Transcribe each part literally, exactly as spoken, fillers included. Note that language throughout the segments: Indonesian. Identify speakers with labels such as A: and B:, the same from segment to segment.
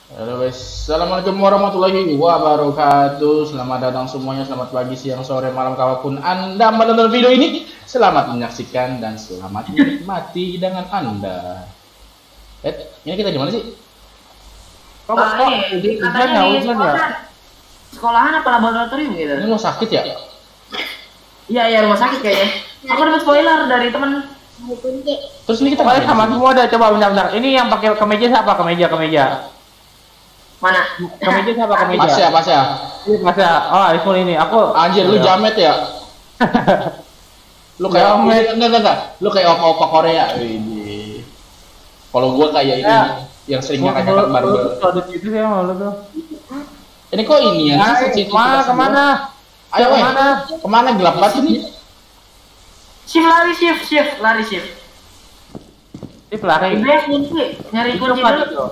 A: Halo guys, assalamualaikum warahmatullahi wabarakatuh. Selamat datang semuanya, selamat pagi, siang, sore, malam, kapanpun Anda menonton video ini. Selamat menyaksikan dan selamat menikmati dengan Anda. Eh, ini kita di mana sih?
B: Kok oh, kok di katanya di sekolahan. Sekolahan apa laboratorium gitu?
A: Ini mau sakit ya?
B: Iya, iya rumah sakit kayaknya. Aku dapat spoiler dari teman.
A: Terus ini kita
C: balik sama semua udah, coba bentar-bentar. Ini yang pakai kemeja siapa? Kemeja, kemeja.
B: Mana?
C: Kemeja siapa? Kemeja.
A: Mas ya, Mas ya.
C: Ini Mas ya. Oh, Ismul ini. Aku
A: anjir, lu jamet ya? Lu kayak jamet. Enggak, enggak, enggak. Lu kayak opa-opa Korea. Ini. Kalau gua kayak ini ya, yang seringnya kayak barber.
C: Ada gitu ya malu tuh.
A: Ini kok ini ya?
C: Kemana? Kemana?
A: Ayo, kemana? Kemana gelap banget ini?
B: Shift lari, shift, shift, lari, shift.
C: Shift lari.
B: Kunci, nyari kunci dulu.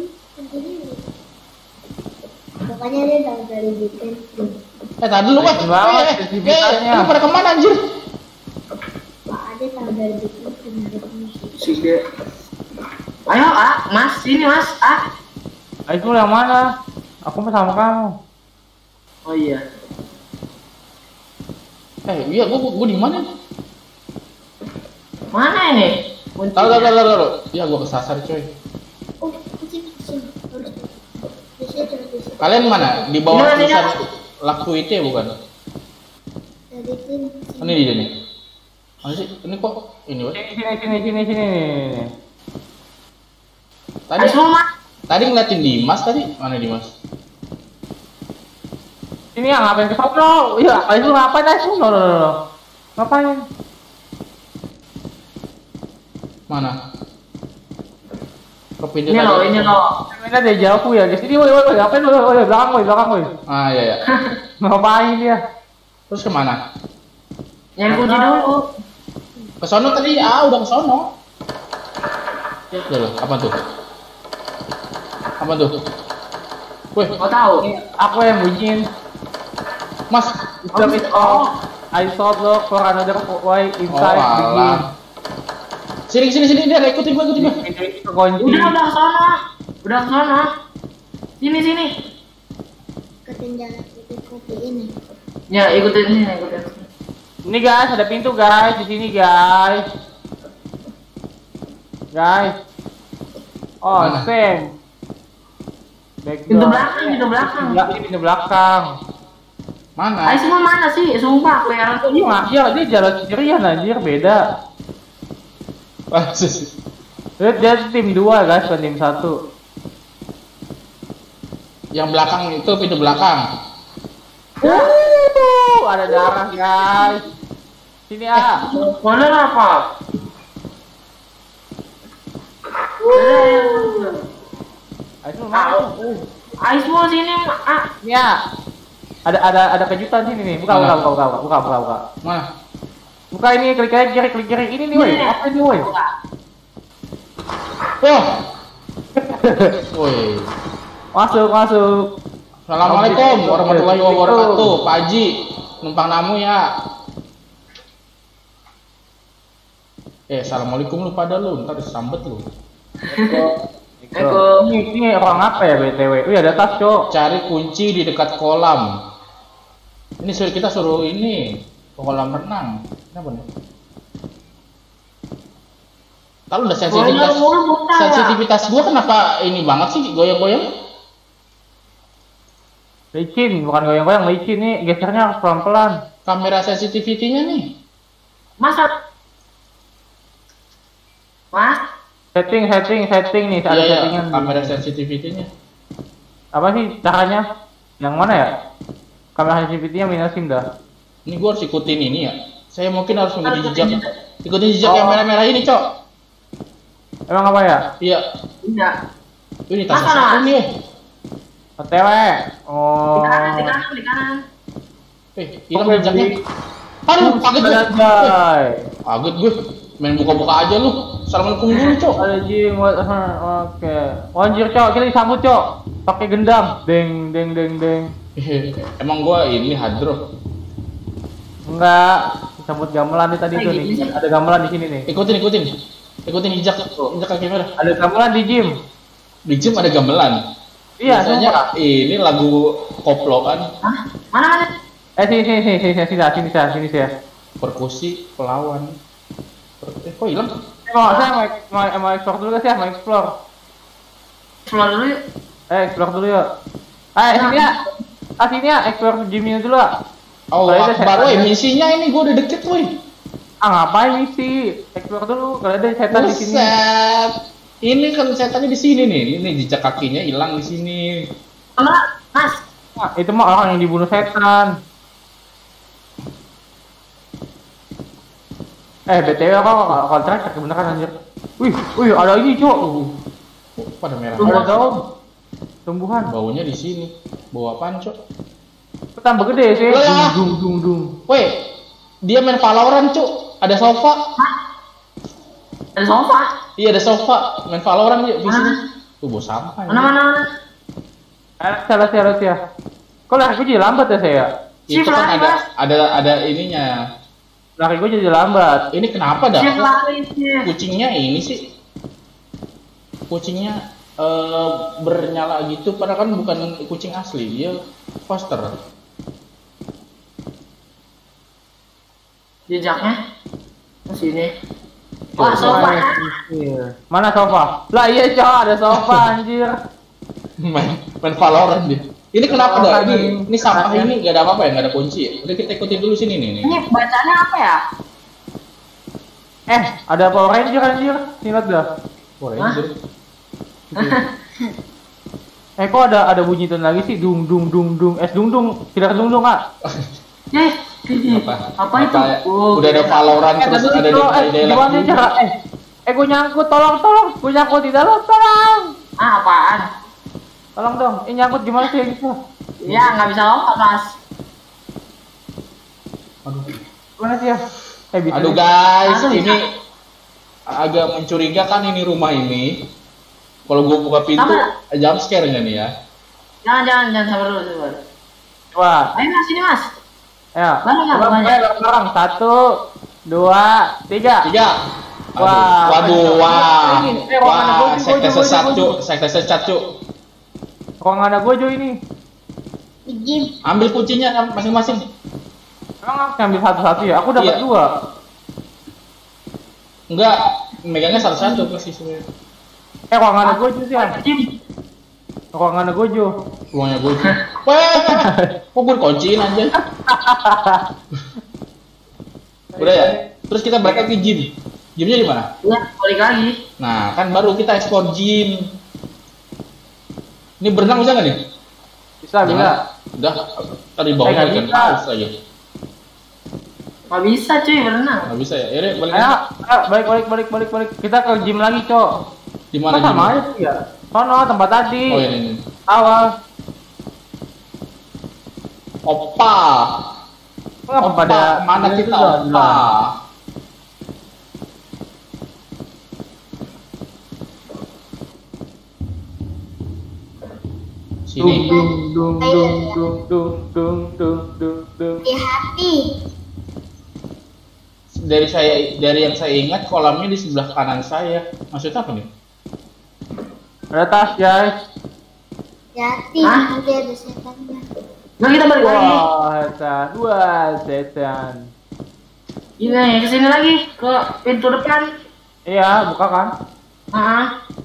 D: Makanya dia tahu dari bikin.
A: Eh, tadi lu kan banget. Eh, lu pada kemana anjir?
D: Pak Ade tahu dari bikin.
B: Sih. Ayo, ah, Mas, sini Mas, ah.
C: Ayo yang mana? Aku mau sama kamu.
B: Oh iya.
A: Eh, iya, gua gua di mana?
B: Mana ini?
A: Tahu, tahu, tahu, tahu. Ya, gua kesasar, coy.
D: Oh, sini, sini. Harus. Bisa terus.
A: Kalian mana? Di bawah tulisan laku itu ya bukan?
D: Tadi tim.
A: Ini di sini. Mana sih? Ini kok ini, Wes?
C: Sini, sini, sini, sini, sini.
A: Tadi tadi ngeliatin Dimas tadi. Mana Dimas?
C: Ini yang ngapain ke sono? Iya, itu ngapain aja? No, no, no. Ngapain?
A: Mana? Ke pintu
B: ini
A: tadi.
B: loh, ini loh.
C: Ini ada jauh ya, guys. Ini woi, woi, ngapain? Woi, woi, belakang, woi, belakang, woi.
A: Ah, iya ya.
C: Ngapain dia?
A: Terus kemana?
B: Yang kunci dulu.
A: Ke sono tadi. Ah, udah ke sono. Loh, apa tuh? Apa tuh? Wih,
B: Kau tahu?
C: Aku yang bunyiin.
A: Mas.
C: System is off. I saw look for another way inside
A: Oh,
C: the game.
A: Sini, sini, sini, dia ikutin gua, ikutin gua.
C: Kekunci.
B: Udah, udah sana. Udah sana. Sini, sini.
D: Ikutin jalan itu kopi ini.
B: Ya, ikutin sini, ikutin.
C: Ini guys, ada pintu guys di sini guys. Guys. Oh,
A: Mana?
C: same. Back
B: Pintu
C: door.
B: belakang, pintu belakang.
C: Belakang, ini pintu belakang.
A: Mana?
B: Ayo semua mana sih? Sumpah, aku heran tuh.
C: Iya, iya, dia jalan sendirian anjir, beda.
A: Ah, sis.
C: Dia, dia tim dua guys, bukan tim satu.
A: Yang belakang itu pintu belakang.
C: Uh, ada darah guys. Sini ah.
B: Mana apa?
C: Ayo mana?
B: Ayo semua sini, ah.
C: Ya. Ada ada ada kejutan sini nih. Buka buka buka buka buka buka buka.
A: Mana?
C: Buka ini, klik aja kiri klik kiri ini nih, woi. Apa ini, woi?
A: Oh. Woi.
C: Masuk masuk.
A: Assalamualaikum warahmatullahi wabarakatuh. Pak Haji, numpang namu ya. Eh, assalamualaikum lu pada lu, ntar disambet lu.
B: Assalamualaikum.
C: Ini, ini orang apa ya B T W? Wih, ada tas, Cok.
A: Cari kunci di dekat kolam. Ini suruh kita suruh ini ke kolam renang. Kenapa nih? Kalau udah sensitivitas, sensitivitas gua kenapa ini banget sih goyang-goyang?
C: Licin, bukan goyang-goyang, licin nih. Gesernya harus pelan-pelan.
A: Kamera sensitivity-nya nih.
B: Masa? Mas?
C: Setting, setting, setting nih. Ada
A: Iya, iya,
C: settingan.
A: kamera sensitivity-nya.
C: Apa sih caranya? Yang mana ya? Kamera sensitivity-nya minusin dah.
A: Ini gua harus ikutin ini ya. Saya mungkin harus mengikuti jejak. Ikutin jejak yang merah-merah ini, Cok.
C: Emang apa ya?
A: Iya.
B: Tidak.
A: Ini tas
B: Masa,
A: aku
B: Mas?
A: nih.
C: O T W.
B: Di
C: Oh.
B: kanan, di kanan, di kanan.
A: Eh, hilang jejaknya. Aduh, kaget gue.
C: Anjay.
A: Kaget gue. Main buka-buka aja lu. Assalamualaikum dulu, Cok.
C: Ada Jim, what- oke. Oh, anjir, Cok, kita disambut, Cok. Pakai gendang. Deng, deng, deng, deng.
A: Emang gua ini hadroh.
C: Enggak, disambut gamelan nih tadi tuh nih. Ada gamelan di sini nih.
A: Ikutin, ikutin. Ikutin jejak, jejak kaki merah.
C: Ada gamelan di gym.
A: Di gym ada gamelan.
C: Iya,
A: Biasanya
C: sumpah.
A: ini lagu koplo kan,
B: Hah? Mana mana?
C: Eh sini sini sini sini sini sini sini sini sini.
A: perkusi pelawan. Eh, kok hilang?
C: Eh, mau saya mau mau, mau explore dulu guys ya, mau explore.
B: Keluar dulu yuk.
C: Eh, explore dulu yuk. Eh, sini ya. Ah, sini ya, explore gymnya dulu ah.
A: Oh,
C: Kalau itu
A: Akbar,
C: setan
A: woi,
C: ya.
A: misinya ini gue udah deket, woi.
C: Ah, ngapain misi? Explore dulu, kalau ada setan di sini.
A: Buset. Ini kan setannya di sini nih. Ini jejak kakinya hilang di sini.
B: Mana? Mas.
C: Nah, itu mah orang yang dibunuh setan. Eh, B T W kok kontrak kebenaran anjir. Wih, wih, ada ini, Cok.
A: Oh, pada merah.
C: Ada daun. Tumbuhan.
A: Baunya di sini. Bau apaan, Cok?
C: Tambah gede sih.
A: Lah, ya.
C: Dung dung dung.
A: Woi, dia main Valorant, Cok. Ada sofa.
B: Ada sofa.
A: Iya, ada sofa. Main Valorant yuk di sini.
B: Mana?
A: Tuh, bau sampah.
B: Mana mana mana?
C: Eh, salah salah ya. Kok lari gue jadi lambat ya saya?
A: Itu
B: Shift
A: kan
B: lari,
A: ada
B: Mas.
A: ada ada ininya.
C: Lari gue jadi lambat.
A: Ini kenapa dah?
B: Shift lari sih.
A: Kucingnya ini sih. Kucingnya eh, bernyala gitu, padahal kan bukan kucing asli, dia poster.
B: Jejaknya. Ke sini.
A: Coba,
B: Wah, sofa.
C: Mana sofa? Lah iya Cok, ada sofa anjir.
A: main main Valorant dia. Ini kenapa
C: Oh,
A: dah?
C: kan
A: Ini,
C: ini-
A: ini sampah
C: kan-
A: ini nggak ada apa-apa ya, nggak ada kunci ya. Udah kita ikutin dulu sini nih. nih.
B: Ini bacanya apa ya?
C: Eh, ada Power Ranger anjir. Sinot dah.
A: Boleh.
B: Hah?
A: Jur.
C: Eh kok ada ada bunyi itu lagi sih? Dung dung dung dung. Es dung dung. Tidak dung dung ah.
B: Eh,
A: Apa?
B: apa itu?
A: ya?
B: Oh,
A: Udah ada
B: beda.
A: Valorant
C: Eh,
A: terus
C: tapi
A: ada
C: itu, eh,
A: di
C: gimana sih cara? Eh, eh gue nyangkut, tolong tolong. Gue nyangkut di dalam, tolong.
B: Ah, apaan?
C: Tolong dong. Ini nyangkut gimana sih gitu?
B: Ya, nggak bisa lompat, Mas.
A: Aduh.
C: Gimana sih ya? Eh, bisa.
A: Aduh
C: nih.
A: guys,
B: Aduh,
A: ini agak mencurigakan ini rumah ini. Kalau gua buka pintu,
B: Sama.
A: jump scare nggak nih ya?
B: Jangan, jangan, jangan sabar dulu, sabar.
C: Wah.
B: Ayo Mas, sini Mas.
C: Ya.
B: Mana,
C: Coba
B: mana?
C: mulai bareng. Satu, dua, tiga.
A: Tiga. Aduh,
C: Wah,
A: waduh,
C: kacau.
A: wah,
C: Ini, eh, ruangan
A: wah,
C: gua,
A: sekte
C: gua, gua,
A: sesat
C: gua,
A: cuk,
C: gua.
A: sekte sesat cuk.
C: Kok nggak ada gojo ini?
D: Di gym.
A: Ambil kuncinya masing-masing.
C: Emang aku ngambil satu-satu ya? Aku dapat
A: Iya.
C: dua.
A: Enggak, megangnya satu-satu pasti sebenarnya.
C: Eh, kok nggak ada gojo sih? ah?
B: Jim.
C: Kok nggak ada gojo?
A: Ruangnya gue. Wah, kok gue kunciin aja. Udah ya. Terus kita balik lagi ke gym. Gymnya di mana?
B: Ya, balik lagi.
A: Nah, kan baru kita ekspor gym. Ini berenang bisa nggak nih?
C: Bisa, bisa.
A: Jangan. Udah, tadi bawahnya
C: Eh, nggak
A: ikan
C: bisa.
A: paus aja.
B: Nggak bisa cuy, berenang.
A: Nggak bisa ya. Yaudah, balik
C: Ayo,
A: lagi.
C: ayo, balik, balik, balik, balik, balik. Kita ke gym lagi, Cok.
A: Di mana
C: Kok sama
A: gymnya?
C: aja sih ya? Sono, tempat tadi.
A: Oh ini, ini.
C: Awal.
A: Opa.
C: Kenapa
A: Opa,
C: pada
A: mana
C: itu
A: kita
C: sudah
A: opa?
C: bilang.
A: Sini.
C: Dung, dung, dung, dung, dung, dung, dung, dung, dung.
D: Hati-hati.
A: Dari saya, dari yang saya ingat kolamnya di sebelah kanan saya. Maksudnya apa nih?
C: Ada tas, guys.
D: Hati-hati.
B: Hah?
D: Nanti ada setannya.
B: Nah, kita balik lagi.
C: Wah, setan. Wah, setan.
B: Ini ke sini lagi ke pintu depan.
C: Iya, buka kan?
B: Ah,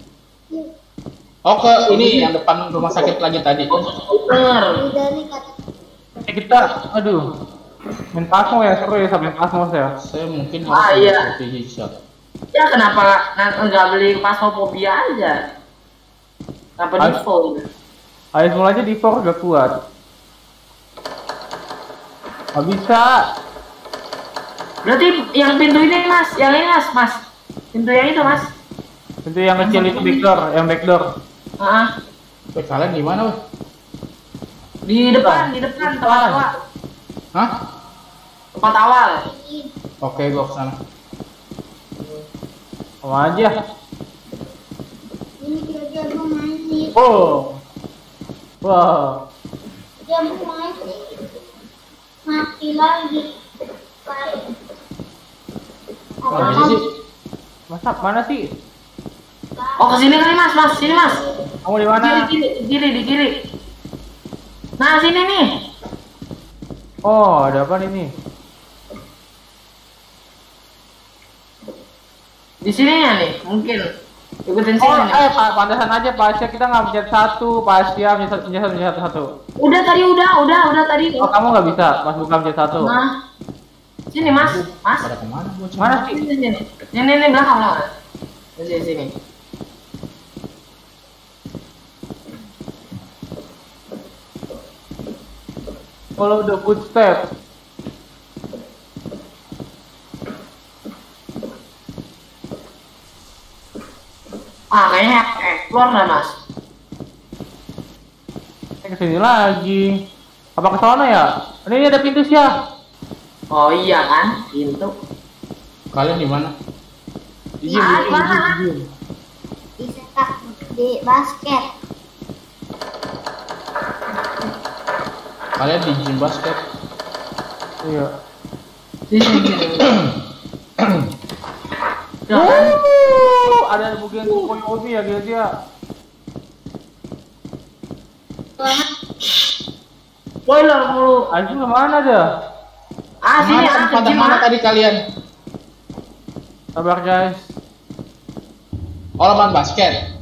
A: Oh ke ini yang depan rumah sakit lagi tadi.
B: bener.
D: Udah nih kata.
C: Eh, kita, aduh. Main pasmo ya, seru ya sampai pasmo ya.
A: Saya mungkin
B: Ah,
A: harus
B: iya.
A: seperti hijab.
B: Ya kenapa nggak nggak beli pasmophobia aja? Kenapa
C: Ayo.
B: default?
C: Ayo semula aja di for gak kuat. Gak bisa.
B: Berarti yang pintu ini mas, yang ini mas, mas. Pintu yang itu mas.
C: Itu yang kecil itu backdoor, yang backdoor.
B: Ah,
A: Weh, kalian di mana, weh?
B: di depan, di depan tempat awal.
A: Hah?
B: Tempat awal.
A: Oke, gua kesana.
C: Sama aja.
D: Ini kira-kira mau main nih.
C: Oh. Wow.
D: Dia mau main nih. Mati lagi.
A: Oh, di sini sih.
C: Masa mana sih?
B: Oh kesini kali mas, mas, sini mas.
C: Kamu di mana?
B: Di kiri, di kiri, di kiri. Nah, sini nih.
C: Oh, ada apa ini?
B: Di sininya nih, mungkin. Ikutin sini
C: Oh,
B: nih.
C: eh, pa- pantesan aja Pak Asia kita nggak mencet satu, Pak Asia mencet satu, mencet satu, mencet satu.
B: Udah tadi, udah, udah, udah tadi.
C: Oh, kamu nggak bisa, pas buka mencet satu.
B: Nah, sini mas, mas.
A: Pada kemana bocah?
C: Mana sih?
B: Sini, sini, sini, ini belakang lah. Sini, sini.
C: Follow the footstep.
B: Ah, kayaknya eh, keluar dah mas.
C: Ini kesini lagi. Apa ke sana ya? Ini ada pintu sih ya.
B: Oh iya kan, pintu.
A: Kalian di mana?
C: Izin,
B: Ah,
C: izin,
B: mana?
C: izin, izin.
D: Di setak di basket.
A: Kalian di gym basket.
C: Iya.
B: Sini, sini. Ya, kan?
C: Wuh, ada bagian Koyomi ya dia.
B: Spoiler mulu.
C: Aji kemana dia?
B: Ah, sini,
A: Mana
B: ah,
A: tempat
B: sini,
A: mana
B: ah.
A: tadi kalian?
C: Sabar guys.
A: Oh, lapangan basket.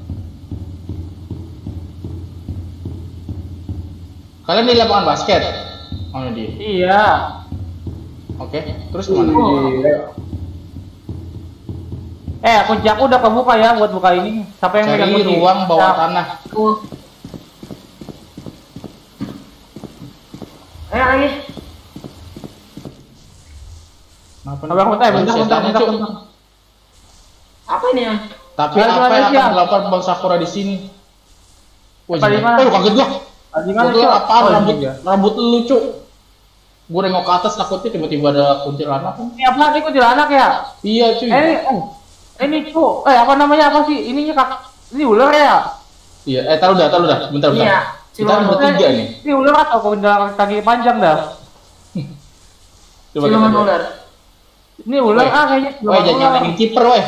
A: Kalian di lapangan basket? Oh, ini dia.
C: Iya.
A: Oke, terus kemana?
C: Eh, kunci aku udah kebuka ya buat buka ini. Siapa yang megang
A: Cari
C: kunci?
A: ruang bawah
C: Siap.
A: tanah.
B: Tuh. Ayo lagi.
A: Kenapa
C: Sabar bentar,
A: Bang
C: bentar, bentar,
A: setannya,
C: bentar,
A: Cuk?
C: bentar.
B: Apa ini ya?
A: Tapi
C: Kalian
A: apa
C: mana
A: yang
C: sih,
A: akan
C: ya?
A: dilakukan Bang Sakura di sini? Wah,
C: Apa di
A: jangan.
C: mana?
A: Oh, kaget gua.
C: Ah, di
A: Gua
C: mana,
A: kira
C: Cok?
A: apaan
C: Oh,
A: rambut
C: iya.
A: rambut lu, Cuk. Gua nengok ke atas takutnya tiba-tiba ada kuntilanak.
C: Ini apa? Ini kuntilanak ya?
A: Iya, cuy.
C: Eh, ini, eh, ini cu, eh apa namanya apa sih? Ininya kak, ini ular ya?
A: Iya, eh taruh dah, taruh dah. Bentar, bentar.
B: Iya,
A: Kita kan
B: siluman
A: bertiga nih.
C: Ini ular atau kuntilanak kaki panjang dah?
A: Coba kita
B: Siluman
A: lihat.
B: ular.
C: Ini ular
A: Weh.
C: ah kayaknya.
A: Weh,
C: siluman
A: jangan
C: ular.
A: nyalain kiper, weh.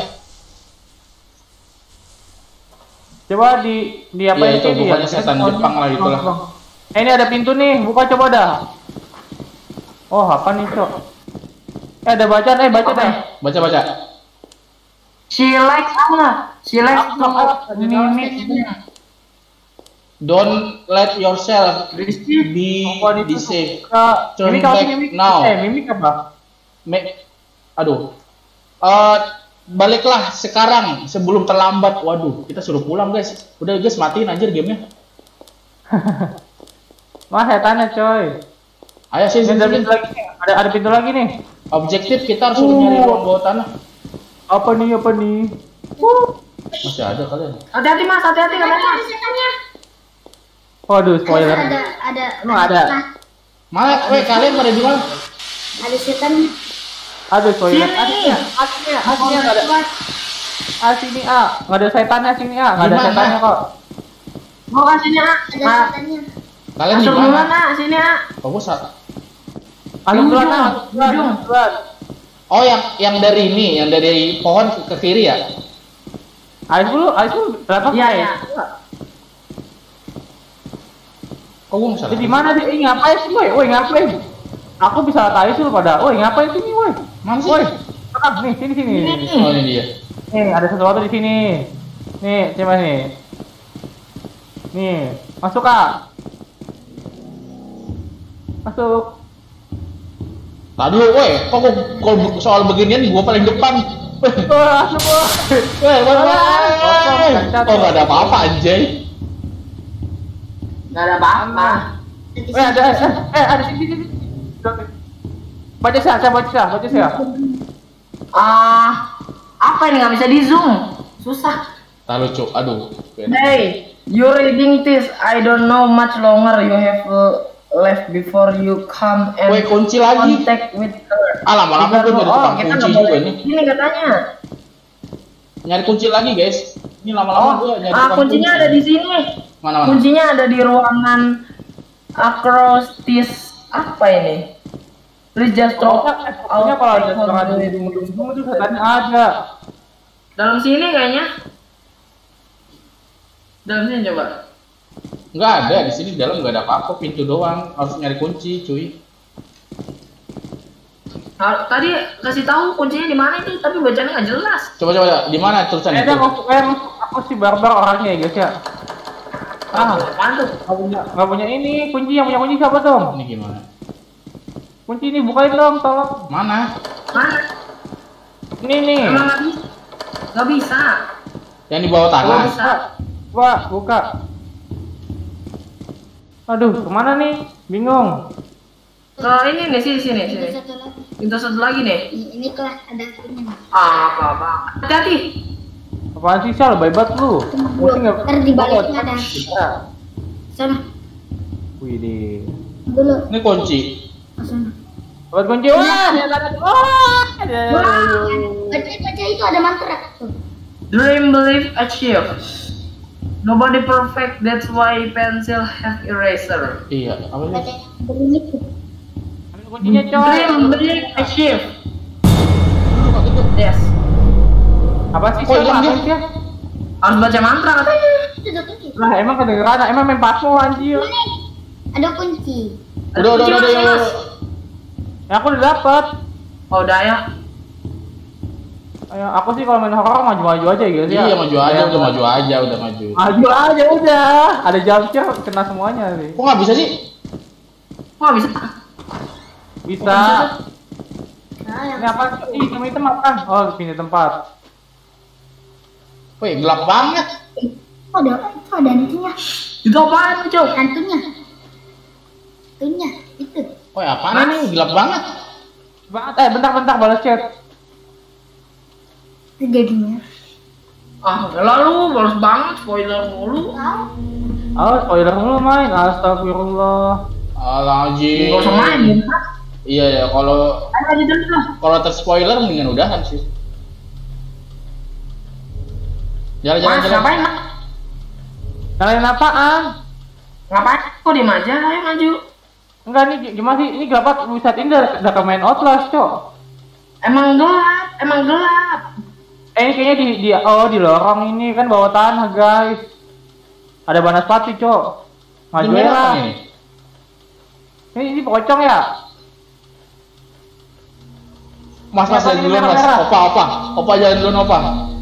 C: Coba di di apa
A: Iya,
C: ini
A: itu,
C: dia?
A: bukannya setan Jepang lah itulah.
C: Eh, ini ada pintu nih, buka coba dah. Oh, apa nih, Cok? Eh, ada bacaan, eh baca
B: Apa
C: dah.
B: nih?
A: Baca, baca.
B: She likes apa? She likes to
C: Apa?
B: mimic.
A: Don't let yourself
B: Risky.
A: be
C: Apa itu?
A: deceived.
C: Suka-
A: Turn
C: Mimik apa
A: back
C: sih, mimik?
A: now.
C: Eh, mimik apa?
A: Me- Aduh. Eh, baliklah sekarang sebelum terlambat. Waduh, kita suruh pulang, guys. Udah, guys, matiin anjir gamenya.
C: Mas, setannya coy.
A: Ayo sih,
C: Ini
A: sini,
C: ada
A: sini.
C: pintu lagi nih. Ada ada pintu lagi nih.
A: Objektif kita harus suruh
C: Uh.
A: nyari ruang bawah tanah.
C: Apa nih? Apa nih? Uh.
A: Masih ada kalian.
B: Hati-hati mas, hati-hati
D: Ada
B: katanya.
D: ada setannya.
C: Waduh, spoiler.
D: Ada ada.
C: Emang ada?
D: Nah,
A: Mana? Weh, kalian pada di mana?
D: ada setannya.
C: Aduh, spoiler.
B: Sini.
C: Aslinya, aslinya, aslinya nggak ada. Ah, sini ah, nggak ada setannya sini ah, nggak ada
A: Gimana?
C: setannya kok.
B: Mau kan sini ah.
D: Ada
B: Nah,
D: setannya.
A: Kalian di
B: masuk
A: mana?
B: duluan ah, sini ah.
A: Oh, gua saat.
C: Masuk duluan
B: Ujung,
C: ah, masuk duluan,
B: ujung.
C: masuk duluan.
A: Oh, yang yang dari ini, yang dari pohon ke, ke kiri ya?
C: Ais dulu, ais dulu, berapa?
B: Iya, iya.
A: Kok gua nggak salah?
C: Jadi mana sih? Ih, ngapain sih, woi? Woi, ngapain? Aku bisa tais dulu pada. Woi, ngapain sini, woi?
A: Mana sih?
C: Woi, ah, nih, sini, sini.
B: Ini.
A: Oh, ini dia.
C: Nih, ada sesuatu di sini. Nih, coba nih. Nih, masuk ah. Masuk.
A: Tadi, woi, kok gua, kalau be- soal beginian gua paling depan. Weh,
C: Wah, masuk, woi.
A: weh, weh, weh.
C: Kosong, cacat.
A: Oh, nggak ada apa-apa, anjay.
B: Nggak ada apa-apa.
C: Eh, ada, eh, eh, ada sini, sini, sini. Baca sih, saya baca sih, baca sih.
B: Ah, apa ini nggak bisa di zoom? Susah.
A: Tak lucu, aduh.
B: Hey, you reading this? I don't know much longer. You have uh, left before you come and
A: Weh, kunci lagi.
B: contact with her.
A: Ah, lama-lama gua jadi
B: Oh,
A: tukang
B: kita
A: kunci
B: nggak
A: juga
B: boleh.
A: nih.
B: Ini katanya.
A: Nyari kunci lagi, guys. Ini lama-lama
B: Oh,
A: gua nyari
B: ah,
A: tukang
B: kuncinya
A: kunci.
B: ada di sini.
A: Mana-mana?
B: Kuncinya ada di ruangan acrostics apa ini? Please just drop
C: Pokoknya, eh, pokoknya kalau ada orang ada di ujung itu setannya ada.
B: dalam sini kayaknya. Dalam sini coba.
A: Nggak ada di sini, di dalam nggak ada apa-apa, pintu doang. Harus nyari kunci, cuy.
B: Nah, tadi kasih tahu kuncinya di mana itu, tapi bacanya nggak jelas.
A: Coba coba di mana tulisan
C: Eh,
A: itu?
C: aku, eh, aku si barbar orangnya ya guys ya. Ah,
B: Apaan tuh?
C: nggak punya, nggak punya ini kunci, yang punya kunci siapa dong?
A: Ini gimana?
C: Kunci ini bukain dong, tolong.
A: Mana?
B: Mana?
C: Ini nih.
B: Emang nggak bisa? Nggak bisa.
A: Yang di bawah
B: Nggak
A: tanah.
B: bisa.
C: Wah, buka. Aduh, kemana nih? Bingung.
B: Ke ini nih, sini sini
D: Ini
B: sini.
D: satu lagi.
B: Pintu satu lagi nih.
D: Ini, ini kelas ada ini.
B: Ah, apa apa. Hati-hati.
C: Apaan sih, Sal? Baibat lu. Mesti nggak.
D: Ntar di baliknya ada.
C: Bisa.
D: Sana
C: Wih deh.
D: dulu.
A: Ini kunci.
D: Ke sana.
C: Buat kunci. Wah, dia ada. Wah, ada.
D: Wah, baca baca itu ada mantra. Tuh.
B: Dream belief achieved. Nobody perfect, that's why pencil have eraser.
A: Iya, apa sih?
D: Baca berbunyi tuh.
C: Ambil kuncinya, coy.
B: Dream belief achieved. Yes.
C: Apa sih,
A: Kok
C: Sal?
A: hilang dia?
C: Apa sih ya?
B: Harus baca mantra katanya.
D: Itu ada kunci.
C: Lah, emang kedengeran, emang main pasmo anjir.
D: Ini ada kunci.
A: Udah udah udah udah.
B: Mas, Mas.
C: Ya, aku udah dapet.
B: Oh, udah ya.
C: Ayo, aku sih kalau main horor maju-maju aja gitu ya.
A: Iya maju aja, udah maju aja, udah maju.
C: Maju aja udah. Ada jumpscare kena semuanya sih.
A: Kok nggak bisa sih?
B: Kok nggak bisa?
C: Bisa.
D: Nah, yang
C: Ini apa? Ih, kamu itu makan. Oh, pindah tempat.
A: Wih, gelap banget.
D: oh, ada itu ada hantunya.
B: Itu apaan tuh, Cok?
D: Hantunya. Hantunya itu.
A: Wih, apaan ini? Gelap banget.
C: Banget. Eh, bentar-bentar balas chat.
D: Itu jadinya.
B: Ah, lalu balas banget spoiler mulu.
D: Tahu?
C: Oh, spoiler mulu main. Astagfirullah.
A: Alhaji.
B: Nggak usah main, ya.
A: Iya ya, kalau
B: Ayo lanjut terus lah.
A: kalau terspoiler mendingan udahan sih. Jalan jalan
B: Mas,
A: jalan.
B: ngapain, Mas?
C: Kalian apaan?
B: Ngapain? Kok diem aja? Ayo maju.
C: Enggak nih, gimana sih? Ini gelap banget. Buset, ini udah, udah ke main Outlast, Cok.
B: Emang gelap, emang gelap.
C: Eh, ini kayaknya di, di oh di lorong ini kan bawah tanah, guys. Ada banaspati, Cok. Maju
A: Ini
C: ya
A: apa
C: lah.
A: ini?
C: Ini, ini pocong ya?
A: Mas mas
C: Apa
A: jalan
C: ini
A: duluan mas.
C: merah-merah?
A: Opa opa. Opa jalan duluan opa.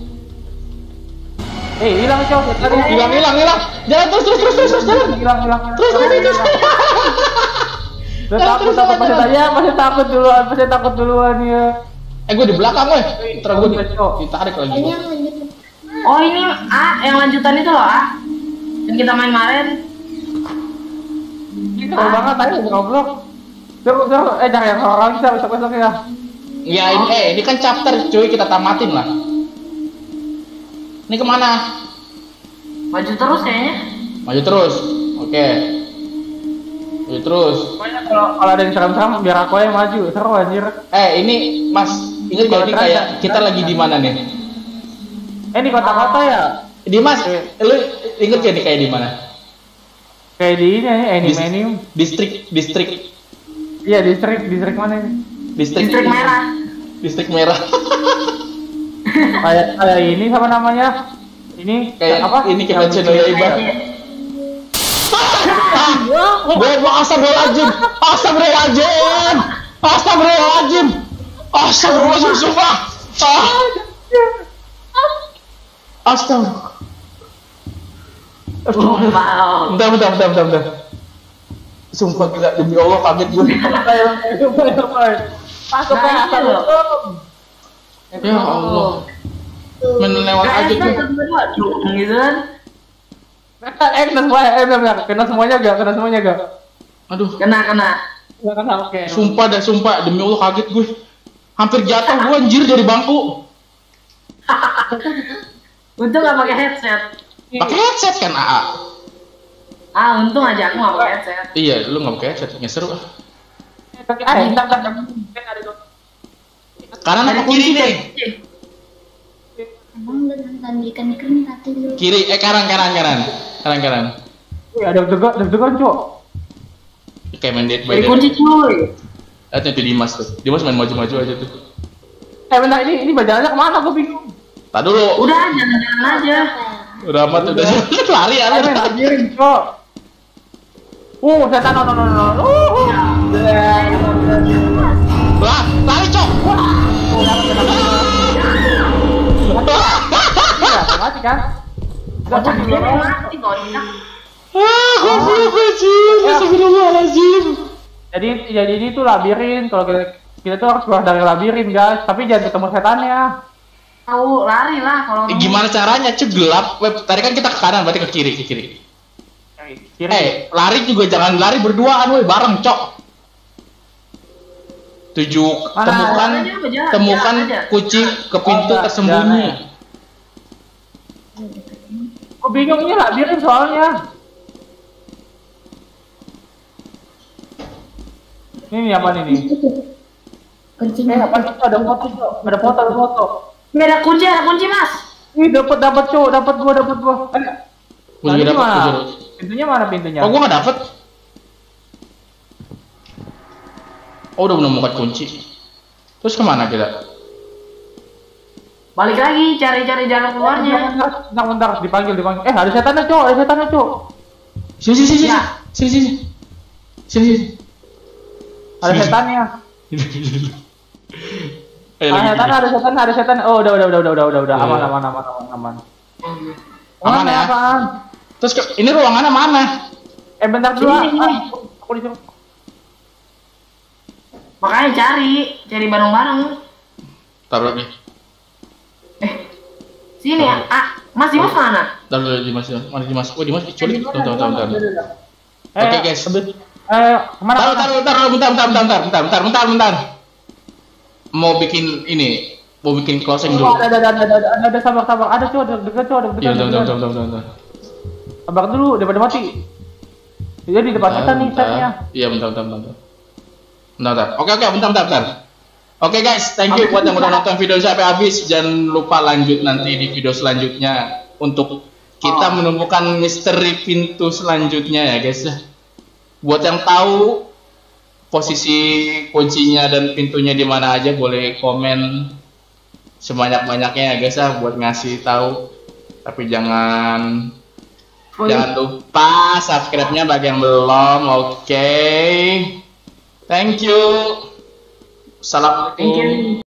C: Eh, hilang, Cok. Tadi
A: Hilang hilang hilang. Jalan terus terus terus terus terus jalan.
C: hilang, hilang.
A: Terus terus terus.
C: Udah
A: Terus,
C: takut,
A: terus,
C: takut
A: jalan,
C: masih
A: jalan.
C: tanya, masih takut duluan, masih takut duluan ya.
A: Eh gue di belakang weh. Terus gue di-
C: Cok.
A: ditarik lagi.
D: Ini yang lanjut.
B: Oh ini ah yang lanjutan itu loh ah. Yang kita main kemarin.
C: Ini seru banget tadi ngobrol. Seru, seru. Eh, jangan yang orang bisa besok-besok ya.
A: Ya ini eh ini kan chapter cuy, kita tamatin lah. Ini kemana?
B: Maju terus kayaknya.
A: Maju terus. Oke. Maju terus.
C: Pokoknya kalau kalau ada yang serem-serem biar aku yang maju. Seru anjir.
A: Eh ini Mas, ingat gak ini
C: Kalau
A: kayak
C: terang-
A: kita lagi di mana nih?
C: Eh, ini kota-kota ya?
A: Di Mas, lu inget gak nih kayak di mana?
C: Kayak di ini ya,
A: Dis-
C: Animanium.
A: Distrik, distrik,
C: Iya, distrik, distrik mana ini?
A: distrik,
B: Distrik merah.
A: Distrik merah.
C: Kayak kayak ini apa namanya? Ini
A: Kayak
C: apa?
A: ini kita
C: Yang
A: channel
C: bikin-
A: Ibar. Gue mau astagfirullahaladzim, astagfirullahaladzim, astagfirullahaladzim, astagfirullahaladzim, sumpah. Ah. Astagfirullah.
B: Wow.
A: Bentar, bentar, bentar, bentar, bentar. Sumpah gila, demi Allah kaget gue.
C: Masuk
B: Nah,
C: ke
B: itu loh.
A: Ya Allah. Main lewat
B: Nah,
A: aja
B: itu
A: tuh.
B: berdua dong gitu kan.
C: Eh, kena semua, eh, benar, benar. Kena semuanya gak? Kena semuanya gak?
A: Aduh,
B: Kena kena.
C: Gak kena, oke.
A: sumpah dah, sumpah demi Allah kaget gue. Hampir jatuh gue anjir dari bangku.
B: Untung nggak pakai headset.
A: Pakai headset kan A A.
B: Ah untung aja aku nggak pakai headset.
A: Iya, lu nggak pakai headset, nggak seru. ah.
C: Eh, bentar, bentar. Ada dua.
A: Kanan apa kiri nih?
D: Abang udah nonton ikan-ikan tadi dulu.
A: Kiri, eh kanan, kanan, kanan, kanan, kanan.
C: Wih, ada deg-degan, deg-degan, Cok.
A: Kayak main Dead by
B: Dari kunci
A: Daylight.
B: cuy.
A: Lihat tuh Dimas tuh, Dimas main maju-maju aja tuh.
C: Eh, bentar, ini ini bajalannya kemana? Gue bingung.
A: Tak dulu.
B: Udah jalan-jalan aja.
A: Udah amat udah lari ya.
C: Ayo main labirin, Cok. Uh, setan no no no no. Uh.
A: Lah, lari cok.
C: Iya, mati kan?
B: Kocak dia mati kocak.
A: Ah, goblok anjir. Astagfirullahaladzim.
C: Jadi jadi ini tuh labirin. Kalau kita kita tuh harus keluar dari labirin, guys. Tapi jangan ketemu setannya.
B: Tahu lari lah kalau.
A: Eh, gimana caranya? Cek gelap. Web, tadi kan kita ke kanan, berarti ke kiri, ke kiri.
C: Kiri.
A: Eh, lari juga jangan lari berduaan, woi, bareng, cok. Tujuh,
C: Mana?
A: temukan,
B: Jalan aja, jalan,
A: temukan
B: jalan aja.
A: kunci ke pintu
C: Oh,
A: tersembunyi.
C: jalan. Gue bingung ini labirin soalnya. Ini apa nih nih?
D: Kencing.
C: Eh, apa itu ada foto, Cok? Ada foto, ada foto.
B: Ini ada kunci, ada kunci mas.
C: Ih, dapat dapat, Cok. Dapat gua, dapat gua. Eh,
A: Gua
C: nah,
A: juga
C: ini
A: dapat,
C: mana?
A: gua juga.
C: Pintunya mana pintunya?
A: Oh, gua nggak dapet. Oh, udah menemukan kunci. Terus kemana kita?
B: Balik lagi, cari-cari jalan keluarnya.
C: Bentar, bentar, dipanggil, dipanggil. Eh, ada setannya, Cok. Ada setannya, Cok.
A: Sini, sini, sini,
B: Ya.
A: sini, sini, sini, sini.
C: Ada
A: Sini.
C: setannya.
A: Ayo,
C: Ada
A: lagi,
C: setan,
A: lagi.
C: ada setan, ada setan. Oh, udah, udah, udah, udah, udah, udah, udah.
A: Iya,
C: Aman,
A: iya.
C: aman, aman, aman, aman.
A: Aman ya?
C: Apaan?
A: Terus ke, ini ruangannya mana?
C: Eh, bentar dulu.
B: Sini, sini.
C: Ah, aku disuruh.
B: Makanya cari, cari bareng-bareng.
A: Taruh nih.
B: Sini ya, ah, Mas Dimas mana?
A: Taruh dulu Dimas. Mana Dimas? Oh, Dimas diculik. Tuh, tuh, tuh, tuh.
C: Eh,
A: Oke, guys.
C: Eh, kemana?
A: Taruh,
C: kemana?
A: taruh, taruh, bentar, bentar, bentar, bentar, bentar, bentar, bentar, bentar. Mau bikin ini, mau bikin closing
C: Oh,
A: dulu.
C: ada, ada, ada, ada, ada, ada, sabar, sabar. Ada, Cok, ada, dekat, Cok, ada, dekat.
A: Iya,
C: ada,
A: bentar,
C: dekat.
A: bentar, bentar, bentar.
C: Sabar dulu, daripada mati. Dia di depan kita nih,
A: Bentar,
C: setnya.
A: iya, bentar, bentar, bentar. Bentar, bentar. Oke, oke, bentar, bentar, bentar. Oke guys, thank you buat yang udah nonton video sampai habis. Jangan lupa lanjut nanti di video selanjutnya untuk kita menemukan misteri pintu selanjutnya ya guys. Buat yang tahu posisi kuncinya dan pintunya di mana aja, boleh komen sebanyak-banyaknya ya guys ya buat ngasih tahu. Tapi jangan
B: Oh,
A: jangan lupa subscribe-nya bagi yang belum. Oke. Thank you. Assalamualaikum.
B: Thank you.